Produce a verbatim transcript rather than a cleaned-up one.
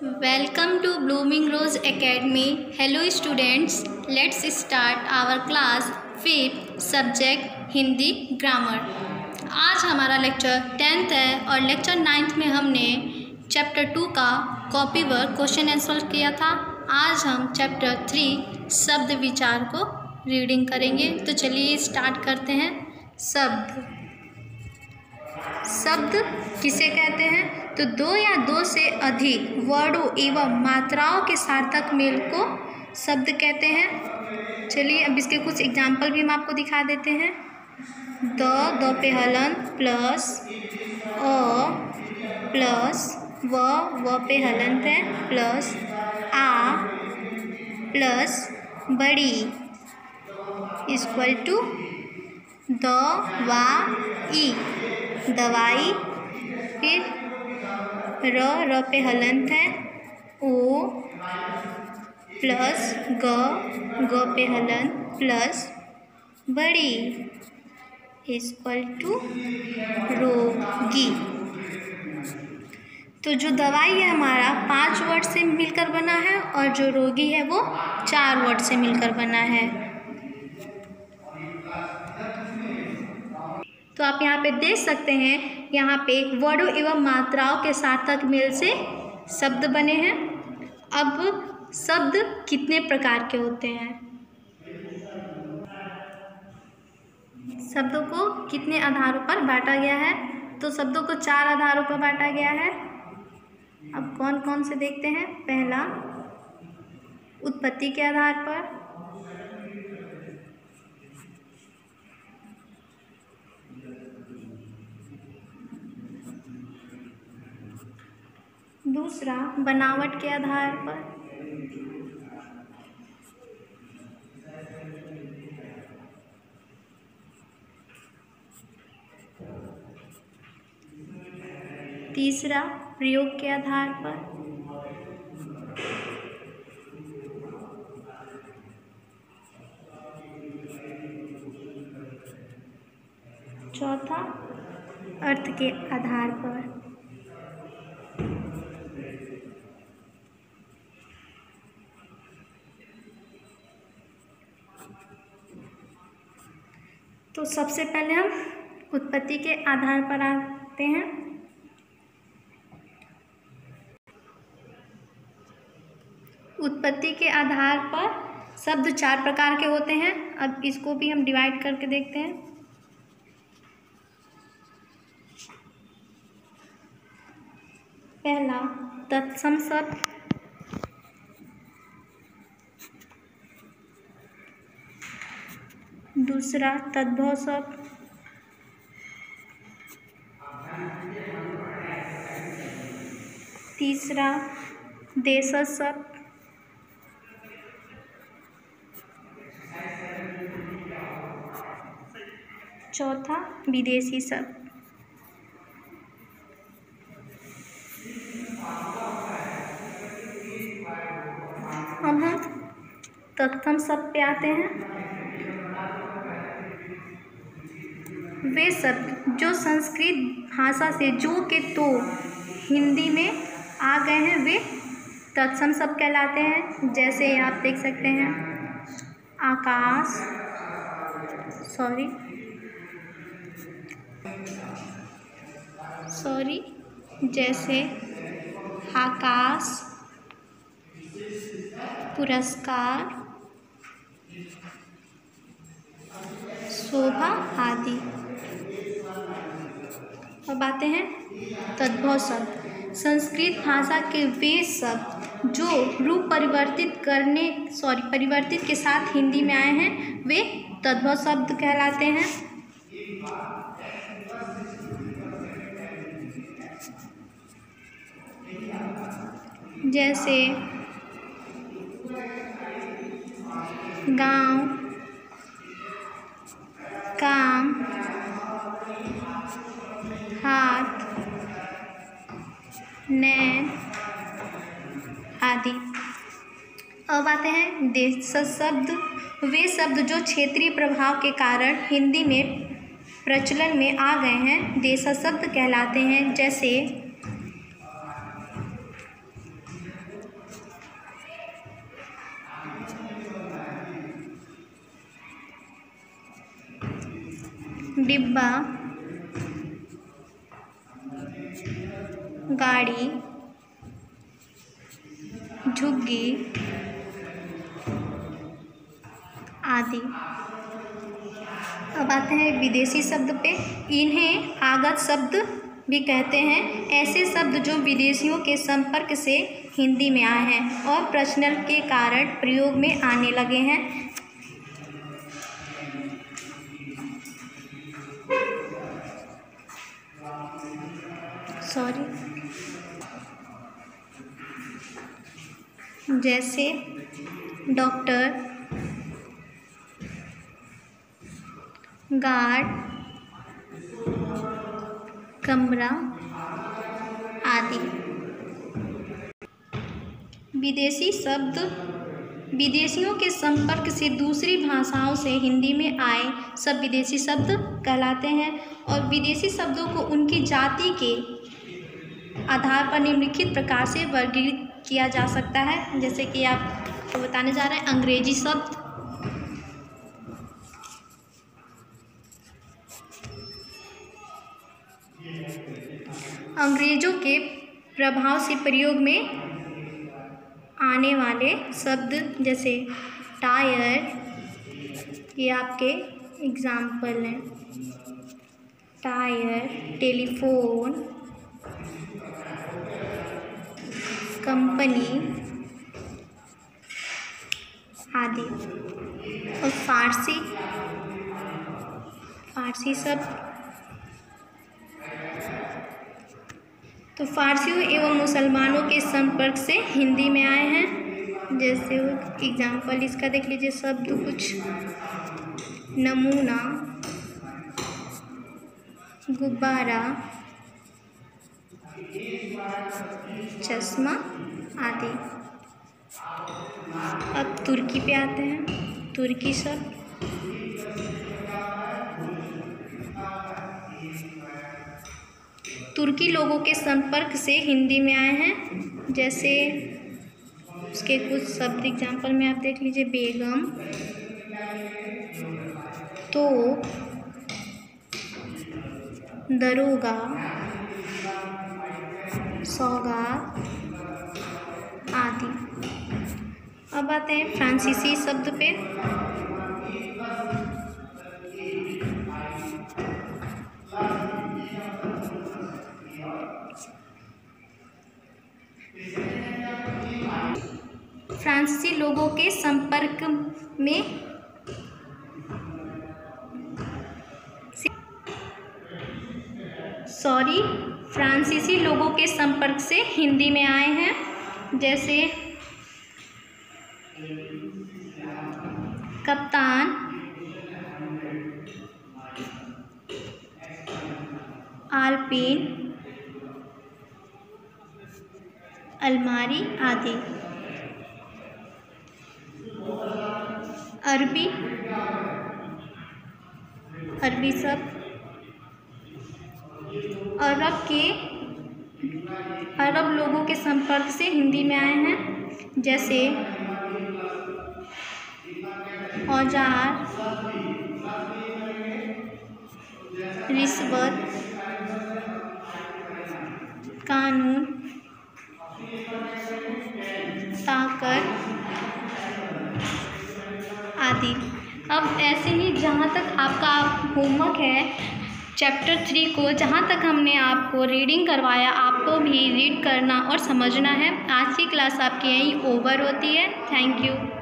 Welcome to Blooming Rose Academy. Hello students, let's start our class fifth subject Hindi grammar. आज हमारा lecture tenth है और lecture ninth में हमने चैप्टर टू का कॉपी वर्क क्वेश्चन आंसर किया था। आज हम चैप्टर थ्री शब्द विचार को रीडिंग करेंगे। तो चलिए स्टार्ट करते हैं। शब्द शब्द किसे कहते हैं? तो दो या दो से अधिक वर्डों एवं मात्राओं के सार्थक मेल को शब्द कहते हैं। चलिए अब इसके कुछ एग्जाम्पल भी हम आपको दिखा देते हैं। द द पे हलंत प्लस अ प्लस व व पे हलंत है प्लस आ प्लस बड़ी इक्वल टू द वा ई दवाई। फिर र र पे हलंत है ओ प्लस ग ग पे हलंत प्लस बड़ी इक्वल टू रोगी। तो जो दवाई है हमारा पांच वर्ड से मिलकर बना है और जो रोगी है वो चार वर्ड से मिलकर बना है। तो आप यहाँ पे देख सकते हैं, यहाँ पे वर्डों एवं मात्राओं के सार्थक मेल से शब्द बने हैं। अब शब्द कितने प्रकार के होते हैं? शब्दों को कितने आधारों पर बांटा गया है? तो शब्दों को चार आधारों पर बांटा गया है। अब कौन कौन से देखते हैं। पहला उत्पत्ति के आधार पर, दूसरा बनावट के आधार पर, तीसरा प्रयोग के आधार पर, चौथा अर्थ के आधार पर। तो सबसे पहले हम उत्पत्ति के आधार पर आते हैं। उत्पत्ति के आधार पर शब्द चार प्रकार के होते हैं। अब इसको भी हम डिवाइड करके देखते हैं। पहला तत्सम शब्द, दूसरा तद्भव शब्द, तीसरा देशज शब्द, चौथा विदेशी शब्द। अब हम तत्सम शब्द पे आते हैं। वे शब्द जो संस्कृत भाषा से जो के तो हिंदी में आ गए हैं वे तत्सम शब्द कहलाते हैं। जैसे आप देख सकते हैं आकाश सॉरी सॉरी जैसे आकाश, पुरस्कार, शोभा आदि। अब आते हैं तद्भव शब्द। संस्कृत भाषा के वे शब्द जो रूप परिवर्तित करने सॉरी परिवर्तित के साथ हिंदी में आए हैं वे तद्भव शब्द कहलाते हैं। जैसे गांव, काम, हाथ, नैन आदि। अब आते हैं देशज शब्द। वे शब्द जो क्षेत्रीय प्रभाव के कारण हिंदी में प्रचलन में आ गए हैं देशज शब्द कहलाते हैं। जैसे डिब्बा, गाड़ी, झुग्गी आदि। अब आते हैं विदेशी शब्द पे। इन्हें आगत शब्द भी कहते हैं। ऐसे शब्द जो विदेशियों के संपर्क से हिंदी में आए हैं और प्रचलन के कारण प्रयोग में आने लगे हैं। सॉरी जैसे डॉक्टर, गार्ड, कमरा आदि। विदेशी शब्द विदेशियों के संपर्क से दूसरी भाषाओं से हिंदी में आए सब विदेशी शब्द कहलाते हैं। और विदेशी शब्दों को उनकी जाति के आधार पर निम्नलिखित प्रकार से वर्गीकृत किया जा सकता है। जैसे कि आपको बताने जा रहे हैं अंग्रेजी शब्द, अंग्रेजों के प्रभाव से प्रयोग में आने वाले शब्द जैसे टायर, ये आपके एग्जाम्पल हैं। टायर, टेलीफोन, कंपनी आदि। और फारसी फारसी शब्द तो फारसियों एवं मुसलमानों के संपर्क से हिंदी में आए हैं। जैसे एग्जाम्पल इसका देख लीजिए शब्द कुछ, नमूना, गुब्बारा, चश्मा आदि। अब तुर्की पे आते हैं। तुर्की शब्द तुर्की लोगों के संपर्क से हिंदी में आए हैं। जैसे उसके कुछ शब्द एग्जाम्पल में आप देख लीजिए, बेगम, तो, दरोगा, सौगात आदि। अब आते हैं फ्रांसीसी शब्द पे। फ्रांसीसी लोगों के संपर्क में सॉरी फ्रांसीसी लोगों के संपर्क से हिंदी में आए हैं। जैसे कप्तान, आलपीन, अलमारी आदि। अरबी अरबी शब्द अरब के अरब लोगों के संपर्क से हिंदी में आए हैं। जैसे औजार, रिश्वत, कानून, ताकत आदि। अब ऐसे ही जहाँ तक आपका होमवर्क है चैप्टर थ्री को, जहाँ तक हमने आपको रीडिंग करवाया, आपको भी रीड करना और समझना है। आज की क्लास आपकी यहीं ओवर होती है। Thank you.